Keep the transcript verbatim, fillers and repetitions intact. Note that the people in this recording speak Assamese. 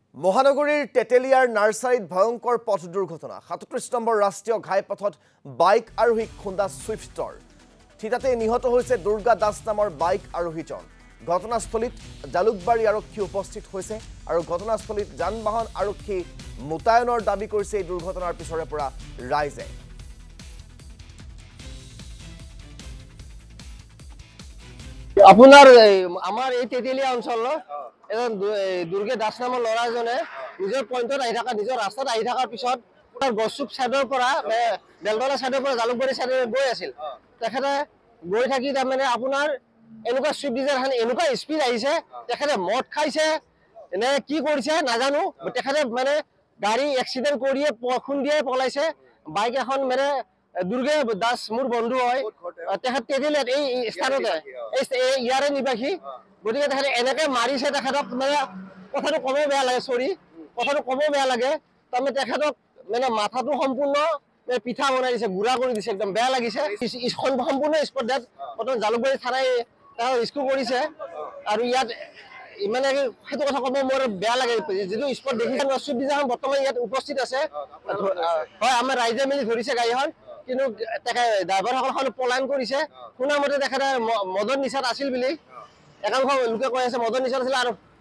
মহানগৰীৰ তেতেলিয়াৰ নাৰ্চাৰীত ভয়ংকৰ পথ দুৰ্ঘটনা সাতত্ৰিশ নম্বৰ ৰাষ্ট্ৰীয় ঘাইপথত বাইক আৰোহীক খুন্দা সুইফটৰ থিতাতে নিহত হৈছে দুৰ্গা দাস নামৰ বাইক আৰোহীজন ঘটনাস্থলীত জালুকবাৰী আৰক্ষী উপস্থিত হৈছে আৰু ঘটনাস্থলীত যান-বাহন আৰক্ষী মুতায়নৰ দাবী কৰিছে এই দুৰ্ঘটনাৰ পিছৰে পৰা ৰাইজে আপোনাৰ আমাৰ এই তেতেলিয়া অঞ্চলৰ এজন দুৰ্গা দাস নামৰ ল'ৰাজনে নিজৰ পইণ্টত আহি থকা নিজৰ ৰাস্তাত আহি থকাৰ পিছত গছুক সাইডৰ পৰা বেলতলা সাইডৰ পৰা জালুকবাৰী সাইডৰ গৈ আছিল তেখেতে গৈ থাকি তাৰমানে আপোনাৰ এনেকুৱা সুইফট ডিজায়াৰ এখন এনেকুৱা স্পীড আহিছে তেখেতে মদ খাইছে এনে কি কৰিছে নাজানো তেখেতে মানে গাড়ী এক্সিডেণ্ট কৰিয়ে খুন্দিয়ে পলাইছে বাইক এখন মানে দুৰ্গা দাস মোৰ বন্ধু হয় তেখেত তেতেলিয়াত এই স্থানতে এই ইয়াৰে নিবাসী গতিকে তেখেতে এনেকে মাৰিছে তেখেতক মানে কথাটো কমেই বেয়া লাগে চৰি কথাটো কমেই বেয়া লাগে তাৰমানে তেখেতক মানে মাথাটো সম্পূৰ্ণ পিঠা বনাই দিছে গুড়া কৰি দিছে একদম বেয়া লাগিছে সম্পূৰ্ণ স্পট ডেথ প্ৰথম জালুকবাৰী থানাই তেওঁ ৰিস্কু কৰিছে আৰু ইয়াত ইমানে সেইটো কথা ক'ব মোৰ বেয়া লাগে যিটো স্পট দেখিছে সুইফট ডিজায়াৰ বৰ্তমান ইয়াত উপস্থিত আছে হয় আমাৰ ৰাইজে মিলি ধৰিছে গাড়ীখন কিন্তু ড্ৰাইভাৰসকল পলায়ন কৰিছে শুনা মতে তেখেতে মদৰ নিচাত আছিল বুলি একাংশ লোকে কৈ আছে মদৰ নিচাত আছিল আৰু